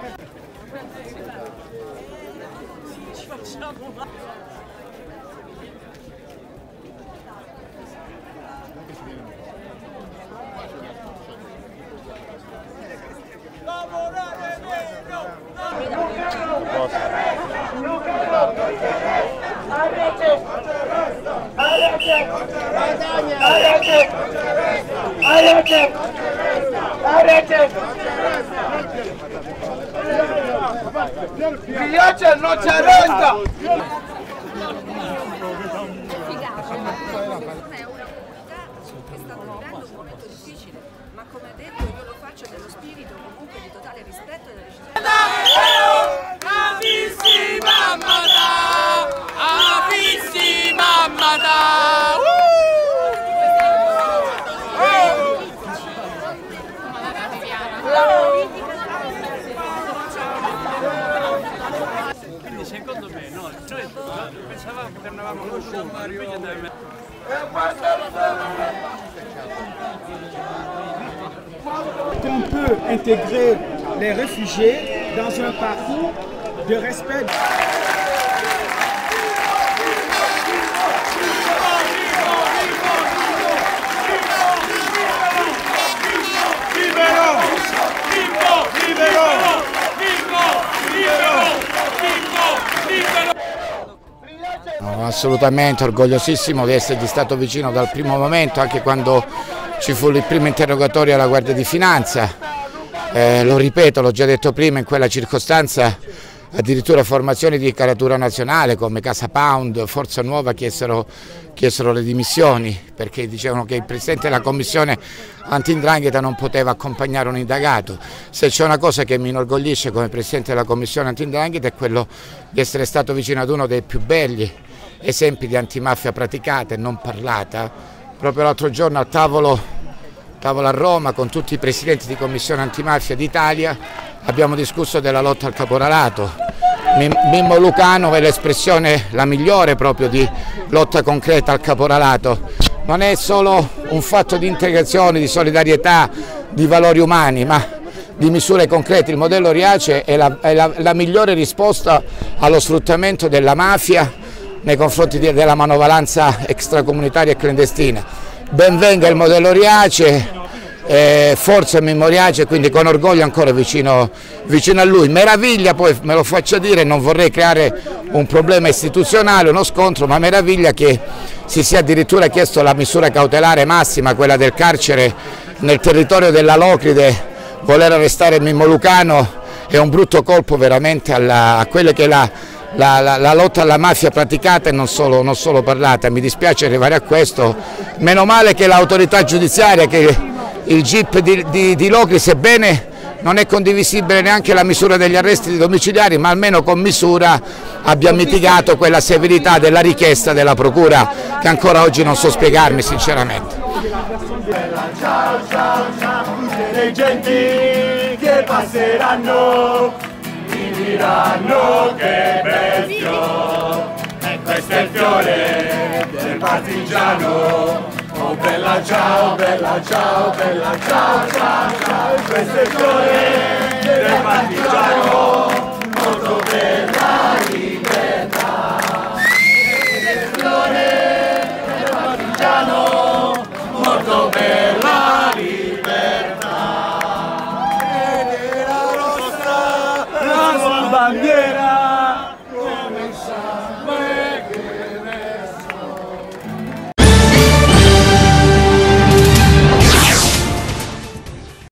Ci facciamo male. Lavorare meno! Villaggio non ci arrenda! Che sta vivendo un momento difficile, ma come ha detto io lo faccio nello spirito comunque di totale rispetto delle decisioni. Avissi mamma da! Avissi mamma da! Quindi secondo me no, noi pensavamo che tornavamo con On peut intégrer les réfugiés dans un parcours de respect. No, assolutamente orgogliosissimo di essergli stato vicino dal primo momento, anche quando ci fu il primo interrogatorio alla Guardia di Finanza. Lo ripeto, l'ho già detto prima, in quella circostanza addirittura formazioni di caratura nazionale come Casa Pound, Forza Nuova chiesero le dimissioni perché dicevano che il Presidente della Commissione Anti-'Ndrangheta non poteva accompagnare un indagato. Se c'è una cosa che mi inorgoglisce come Presidente della Commissione Anti-'Ndrangheta è quello di essere stato vicino ad uno dei più belli esempi di antimafia praticata e non parlata. Proprio l'altro giorno al tavolo a Roma con tutti i presidenti di commissione antimafia d'Italia abbiamo discusso della lotta al caporalato. Mimmo Lucano è l'espressione la migliore proprio di lotta concreta al caporalato. Non è solo un fatto di integrazione, di solidarietà, di valori umani, ma di misure concrete. Il modello Riace è la migliore risposta allo sfruttamento della mafia nei confronti della manovalanza extracomunitaria e clandestina. Ben venga il modello Riace, forza Mimmo Riace, quindi con orgoglio ancora vicino a lui. Meraviglia, poi me lo faccia dire, non vorrei creare un problema istituzionale, uno scontro, ma meraviglia che si sia addirittura chiesto la misura cautelare massima, quella del carcere nel territorio della Locride. Voler arrestare Mimmo Lucano è un brutto colpo veramente a quella che è la lotta alla mafia praticata e non solo parlata. Mi dispiace arrivare a questo, meno male che l'autorità giudiziaria, che il GIP di Locri, sebbene non è condivisibile neanche la misura degli arresti domiciliari, ma almeno con misura abbia mitigato quella severità della richiesta della Procura che ancora oggi non so spiegarmi sinceramente. Ciao ciao ciao, tutte le genti che passeranno mi diranno che bel fiore, e questo è il fiore del partigiano. Oh bella ciao, bella ciao, bella ciao, ciao, ciao, questo è il fiore del